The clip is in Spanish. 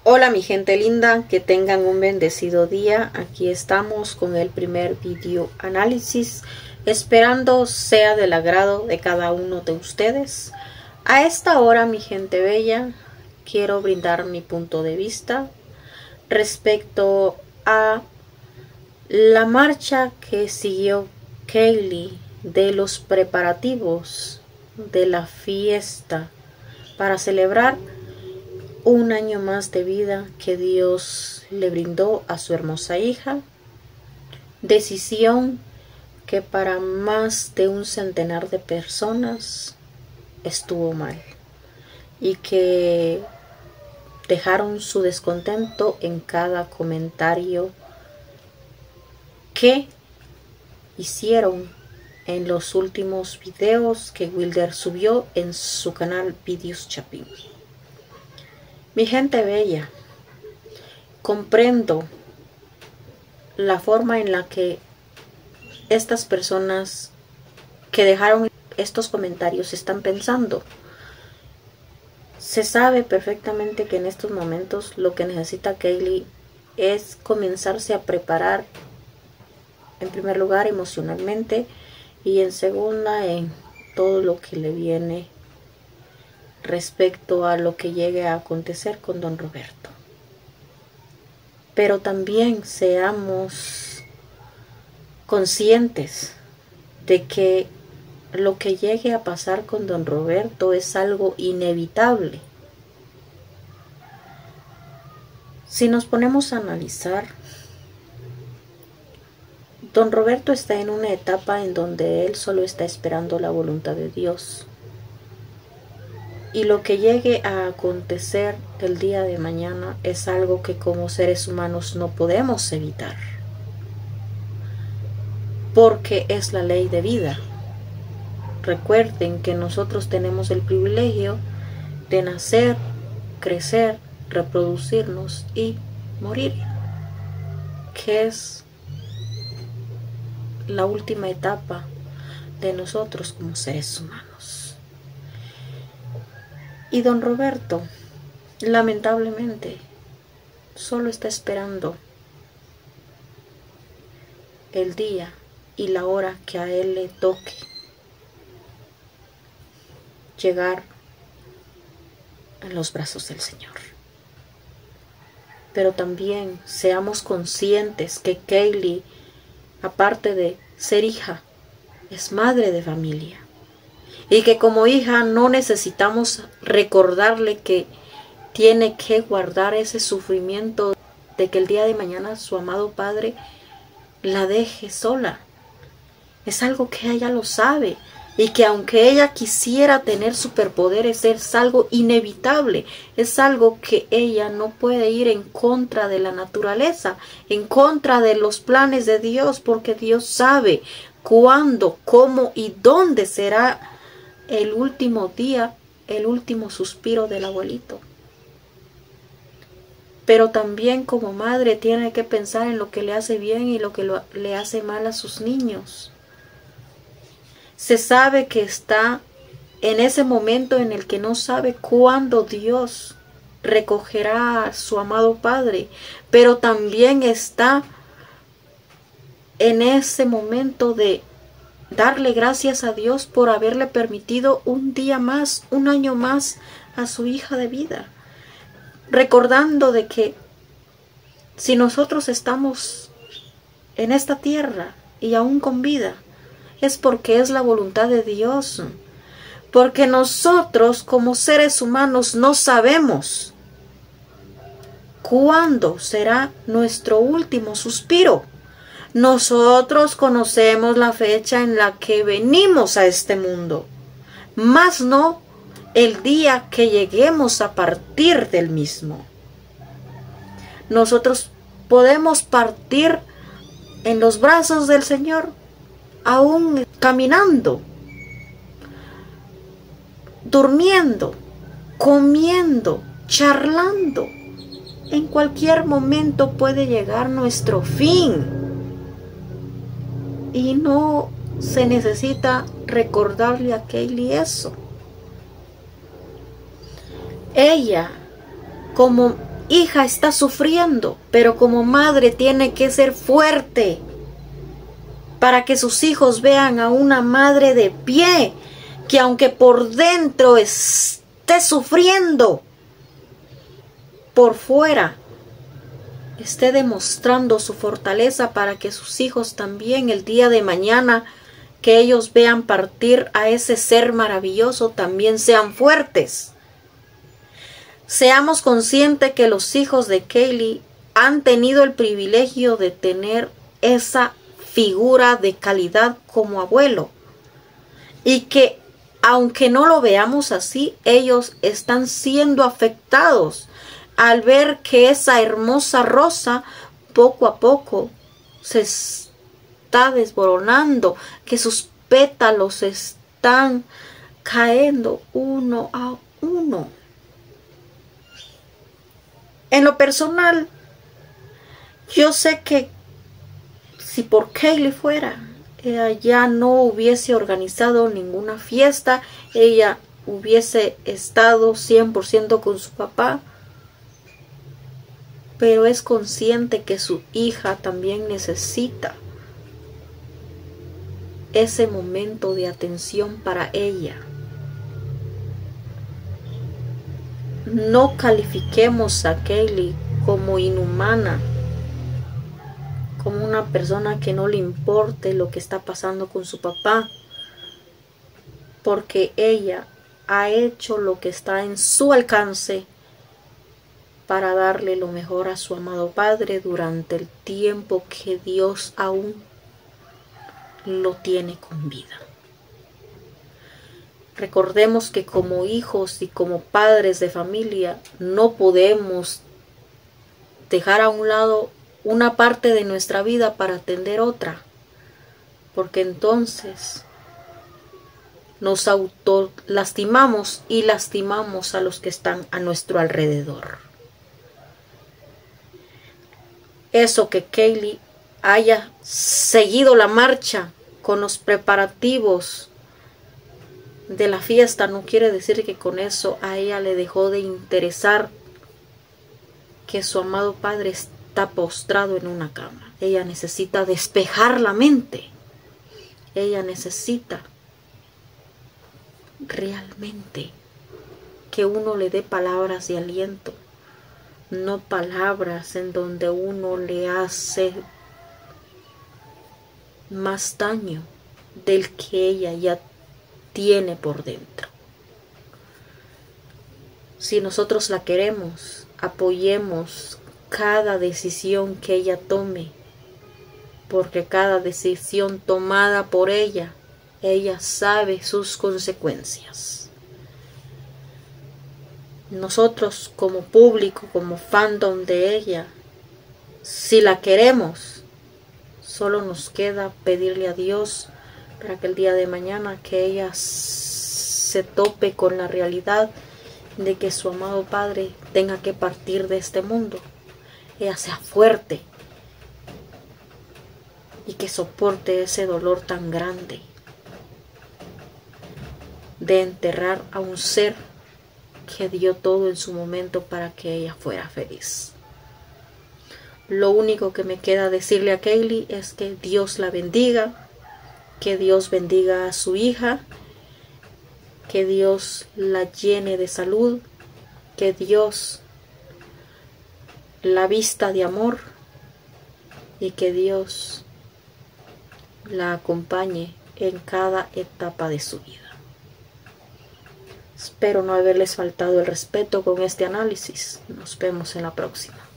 Hola mi gente linda, que tengan un bendecido día. Aquí estamos con el primer video análisis, esperando sea del agrado de cada uno de ustedes. A esta hora, mi gente bella, quiero brindar mi punto de vista respecto a la marcha que siguió Kaylee de los preparativos de la fiesta para celebrar un año más de vida que Dios le brindó a su hermosa hija. Decisión que para más de un centenar de personas estuvo mal y que dejaron su descontento en cada comentario que hicieron en los últimos videos que Wilder subió en su canal Videos Chapín. Mi gente bella, comprendo la forma en la que estas personas que dejaron estos comentarios están pensando. Se sabe perfectamente que en estos momentos lo que necesita Kaylee es comenzarse a preparar, en primer lugar emocionalmente, y en segunda en todo lo que le viene respecto a lo que llegue a acontecer con don Roberto. Pero también seamos conscientes de que lo que llegue a pasar con don Roberto es algo inevitable. Si nos ponemos a analizar, don Roberto está en una etapa en donde él solo está esperando la voluntad de Dios. Y lo que llegue a acontecer el día de mañana es algo que como seres humanos no podemos evitar, porque es la ley de vida. Recuerden que nosotros tenemos el privilegio de nacer, crecer, reproducirnos y morir, que es la última etapa de nosotros como seres humanos. Y don Roberto, lamentablemente, solo está esperando el día y la hora que a él le toque llegar en los brazos del Señor. Pero también seamos conscientes que Kaylee, aparte de ser hija, es madre de familia. Y que como hija no necesitamos recordarle que tiene que guardar ese sufrimiento de que el día de mañana su amado padre la deje sola. Es algo que ella lo sabe. Y que aunque ella quisiera tener superpoderes, es algo inevitable. Es algo que ella no puede ir en contra de la naturaleza, en contra de los planes de Dios, porque Dios sabe cuándo, cómo y dónde será el último día, el último suspiro del abuelito. Pero también como madre tiene que pensar en lo que le hace bien y lo que le hace mal a sus niños. Se sabe que está en ese momento en el que no sabe cuándo Dios recogerá a su amado padre, pero también está en ese momento de darle gracias a Dios por haberle permitido un día más, un año más a su hija de vida. Recordando de que si nosotros estamos en esta tierra y aún con vida, es porque es la voluntad de Dios. Porque nosotros como seres humanos no sabemos cuándo será nuestro último suspiro. Nosotros conocemos la fecha en la que venimos a este mundo, mas no el día que lleguemos a partir del mismo. Nosotros podemos partir en los brazos del Señor, aún caminando, durmiendo, comiendo, charlando. En cualquier momento puede llegar nuestro fin. Y no se necesita recordarle a Kaylee eso. Ella, como hija está sufriendo, pero como madre tiene que ser fuerte para que sus hijos vean a una madre de pie, que aunque por dentro esté sufriendo, por fuera esté demostrando su fortaleza para que sus hijos también el día de mañana que ellos vean partir a ese ser maravilloso también sean fuertes. Seamos conscientes que los hijos de Kaylee han tenido el privilegio de tener esa figura de calidad como abuelo y que aunque no lo veamos así, ellos están siendo afectados al ver que esa hermosa rosa poco a poco se está desboronando, que sus pétalos están cayendo uno a uno. En lo personal, yo sé que si por Kaylee fuera, ella ya no hubiese organizado ninguna fiesta, ella hubiese estado 100% con su papá, pero es consciente que su hija también necesita ese momento de atención para ella. No califiquemos a Kaylee como inhumana, como una persona que no le importe lo que está pasando con su papá, porque ella ha hecho lo que está en su alcance para darle lo mejor a su amado padre durante el tiempo que Dios aún lo tiene con vida. Recordemos que como hijos y como padres de familia no podemos dejar a un lado una parte de nuestra vida para atender otra, porque entonces nos autolastimamos y lastimamos a los que están a nuestro alrededor. Eso que Kaylee haya seguido la marcha con los preparativos de la fiesta no quiere decir que con eso a ella le dejó de interesar que su amado padre está postrado en una cama. Ella necesita despejar la mente. Ella necesita realmente que uno le dé palabras de aliento, no palabras en donde uno le hace más daño del que ella ya tiene por dentro. Si nosotros la queremos, apoyemos cada decisión que ella tome, porque cada decisión tomada por ella sabe sus consecuencias. Nosotros como público, como fandom de ella, si la queremos, solo nos queda pedirle a Dios para que el día de mañana que ella se tope con la realidad de que su amado padre tenga que partir de este mundo, ella sea fuerte y que soporte ese dolor tan grande de enterrar a un ser que dio todo en su momento para que ella fuera feliz. Lo único que me queda decirle a Kaylee es que Dios la bendiga, que Dios bendiga a su hija, que Dios la llene de salud, que Dios la vista de amor y que Dios la acompañe en cada etapa de su vida. Espero no haberles faltado el respeto con este análisis. Nos vemos en la próxima.